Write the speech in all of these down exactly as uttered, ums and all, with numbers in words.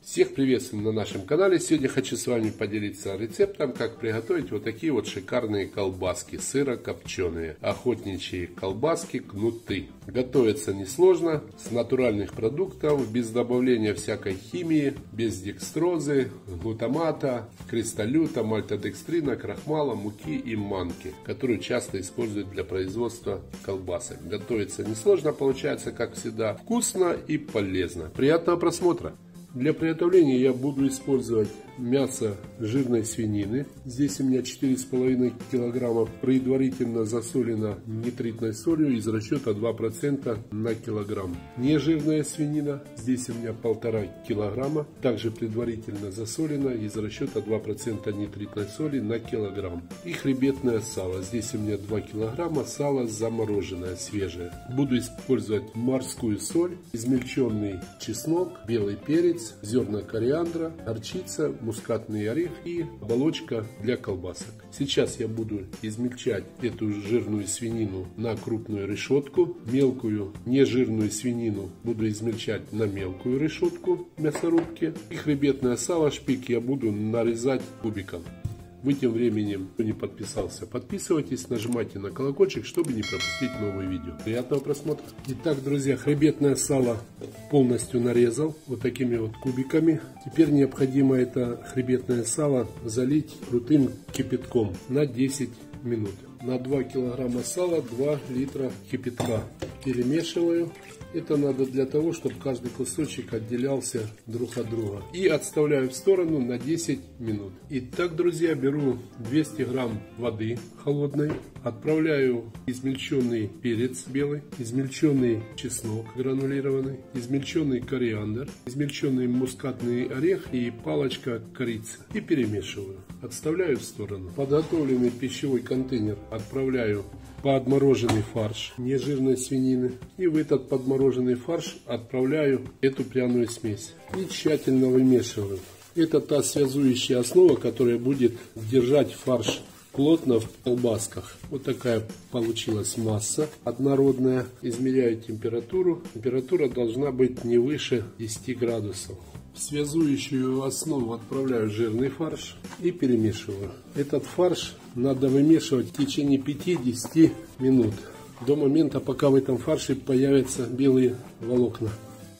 Всех приветствуем на нашем канале. Сегодня хочу с вами поделиться рецептом, как приготовить вот такие вот шикарные колбаски сырокопченые. Охотничьи колбаски кнуты. Готовятся несложно, с натуральных продуктов, без добавления всякой химии, без декстрозы, глутамата, кристаллюта, мальтодекстрина, крахмала, муки и манки, которую часто используют для производства колбасок. Готовится несложно, получается, как всегда, вкусно и полезно. Приятного просмотра! Для приготовления я буду использовать мясо жирной свинины. Здесь у меня четыре с половиной килограмма, предварительно засолено нитритной солью из расчета два процента на килограмм. Нежирная свинина, здесь у меня полтора килограмма, также предварительно засолено из расчета два процента нитритной соли на килограмм. И хребетное сало, здесь у меня два килограмма, сало замороженное, свежее. Буду использовать морскую соль, измельченный чеснок, белый перец, зерна кориандра, горчица, мускатный орех и оболочка для колбасок. Сейчас я буду измельчать эту жирную свинину на крупную решетку. Мелкую нежирную свинину буду измельчать на мелкую решетку мясорубки. И хребетное сало, шпик, я буду нарезать кубиком. Вы тем временем, кто не подписался, подписывайтесь, нажимайте на колокольчик, чтобы не пропустить новые видео. Приятного просмотра! Итак, друзья, хребетное сало полностью нарезал вот такими вот кубиками. Теперь необходимо это хребетное сало залить крутым кипятком на десять минут. На два килограмма сала два литра кипятка. Перемешиваю. Это надо для того, чтобы каждый кусочек отделялся друг от друга. И отставляю в сторону на десять минут. Итак, друзья, беру двести грамм воды холодной. Отправляю измельченный перец белый, измельченный чеснок гранулированный, измельченный кориандр, измельченный мускатный орех и палочка корицы. И перемешиваю. Отставляю в сторону. Подготовленный пищевой контейнер отправляю подмороженный фарш нежирной свинины. И в этот подмороженный фарш отправляю эту пряную смесь. И тщательно вымешиваю. Это та связующая основа, которая будет держать фарш плотно в колбасках. Вот такая получилась масса однородная. Измеряю температуру. Температура должна быть не выше десяти градусов. В связующую основу отправляю жирный фарш и перемешиваю. Этот фарш надо вымешивать в течение пяти-десяти минут. До момента, пока в этом фарше появятся белые волокна.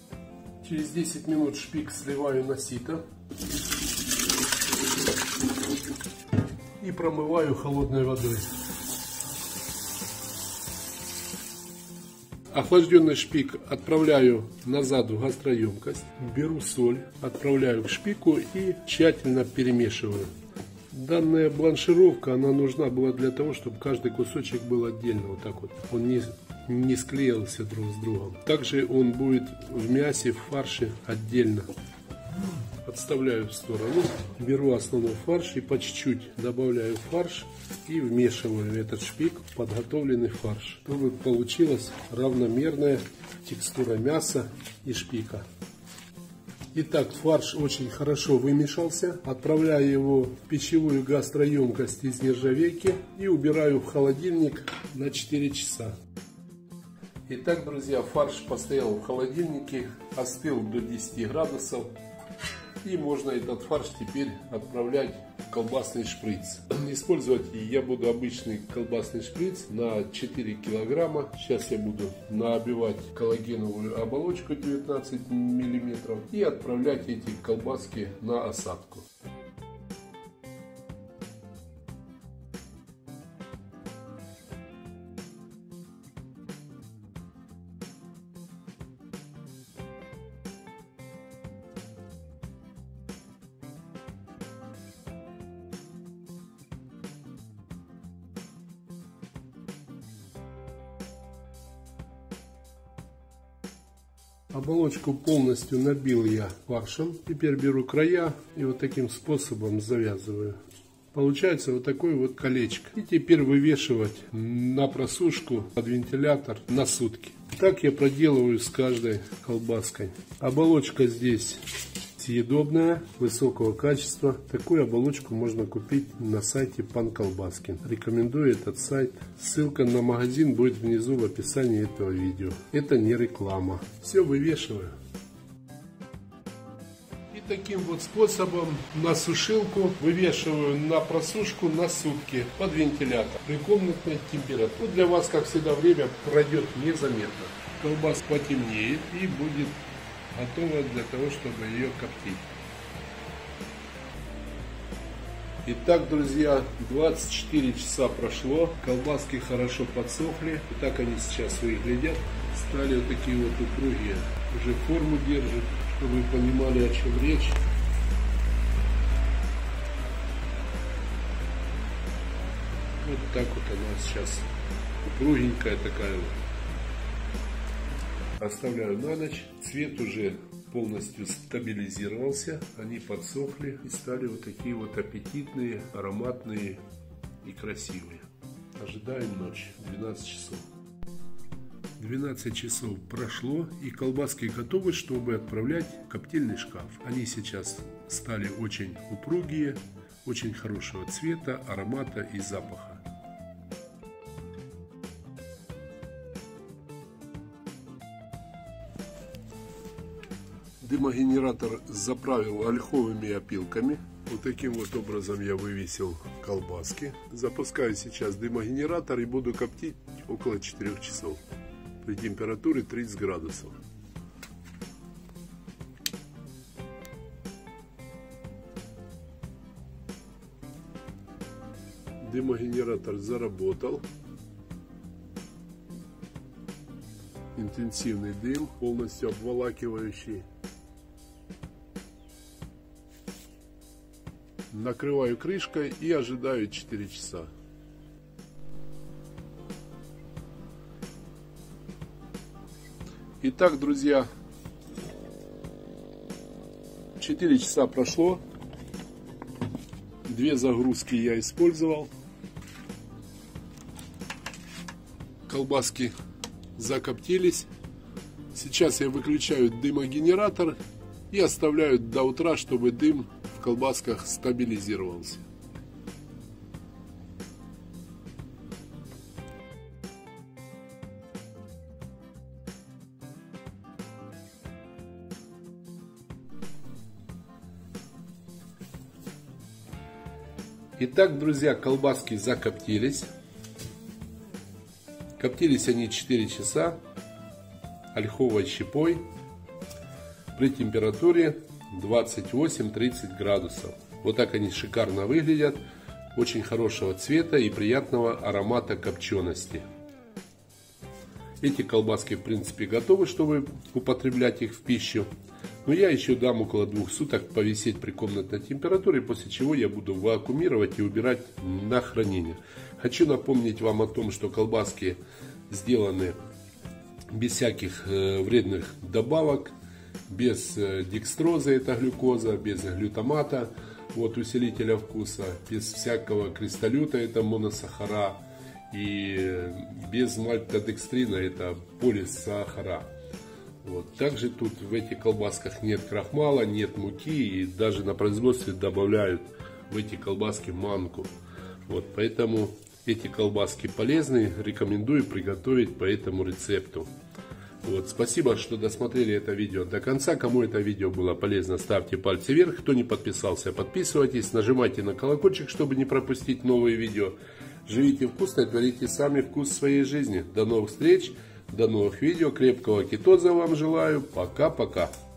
Через десять минут шпик сливаю на сито. И промываю холодной водой. Охлажденный шпик отправляю назад в гастроемкость. Беру соль, отправляю к шпику и тщательно перемешиваю. Данная бланшировка, она нужна была для того, чтобы каждый кусочек был отдельно. Вот так вот. Он не, не склеился друг с другом. Также он будет в мясе, в фарше отдельно. Отставляю в сторону, беру основной фарш и по чуть-чуть добавляю фарш и вмешиваю этот шпик в подготовленный фарш, чтобы получилась равномерная текстура мяса и шпика. Итак, фарш очень хорошо вымешался. Отправляю его в пищевую гастроемкость из нержавейки и убираю в холодильник на четыре часа. Итак, друзья, фарш постоял в холодильнике, остыл до десяти градусов. И можно этот фарш теперь отправлять в колбасный шприц. Использовать я буду обычный колбасный шприц на четыре килограмма. Сейчас я буду набивать коллагеновую оболочку девятнадцать миллиметров и отправлять эти колбаски на осадку. Оболочку полностью набил я фаршем. Теперь беру края и вот таким способом завязываю. Получается вот такое вот колечко. И теперь вывешивать на просушку под вентилятор на сутки. Так я проделываю с каждой колбаской. Оболочка здесь съедобная, высокого качества. Такую оболочку можно купить на сайте Пан Колбаскин. Рекомендую этот сайт. Ссылка на магазин будет внизу в описании этого видео. Это не реклама. Все вывешиваю. таким вот способом на сушилку вывешиваю на просушку на сутки под вентилятор при комнатной температуре. Для вас, как всегда, время пройдет незаметно. Колбаса потемнеет и будет готова для того, чтобы ее коптить. Итак, друзья, двадцать четыре часа прошло, колбаски хорошо подсохли. И так они сейчас выглядят. Стали вот такие вот упругие, уже форму держат, чтобы вы понимали, о чем речь. Вот так вот она сейчас упругенькая такая вот. Оставляю на ночь. Цвет уже полностью стабилизировался, они подсохли и стали вот такие вот аппетитные, ароматные и красивые. Ожидаем ночь, двенадцать часов. двенадцать часов прошло, и колбаски готовы, чтобы отправлять в коптильный шкаф. Они сейчас стали очень упругие, очень хорошего цвета, аромата и запаха. Дымогенератор заправил ольховыми опилками. Вот таким вот образом я вывесил колбаски. Запускаю сейчас дымогенератор и буду коптить около четырёх часов при температуре тридцать градусов. Дымогенератор заработал. Интенсивный дым, полностью обволакивающий. Накрываю крышкой и ожидаю четыре часа. Итак, друзья, четыре часа прошло. Две загрузки я использовал. Колбаски закоптились. Сейчас я выключаю дымогенератор и оставляю до утра, чтобы дым в колбасках стабилизировался. Итак, друзья, колбаски закоптились. Коптились они четыре часа ольховой щепой при температуре двадцать восемь — тридцать градусов. Вот так они шикарно выглядят, очень хорошего цвета и приятного аромата копчености. Эти колбаски в принципе готовы, чтобы употреблять их в пищу. Но я еще дам около двух суток повисеть при комнатной температуре, после чего я буду вакуумировать и убирать на хранение. Хочу напомнить вам о том, что колбаски сделаны без всяких вредных добавок, без декстрозы, это глюкоза, без глютамата, вот, усилителя вкуса, без всякого кристаллюта, это моносахара, и без мальтодекстрина, это полисахара. Вот. Также тут в этих колбасках нет крахмала, нет муки, и даже на производстве добавляют в эти колбаски манку. Вот, поэтому эти колбаски полезны, рекомендую приготовить по этому рецепту. Вот, спасибо, что досмотрели это видео до конца. Кому это видео было полезно, ставьте пальцы вверх. Кто не подписался, подписывайтесь. Нажимайте на колокольчик, чтобы не пропустить новые видео. Живите вкусно, творите сами вкус своей жизни. До новых встреч, до новых видео. Крепкого кетоза вам желаю. Пока-пока.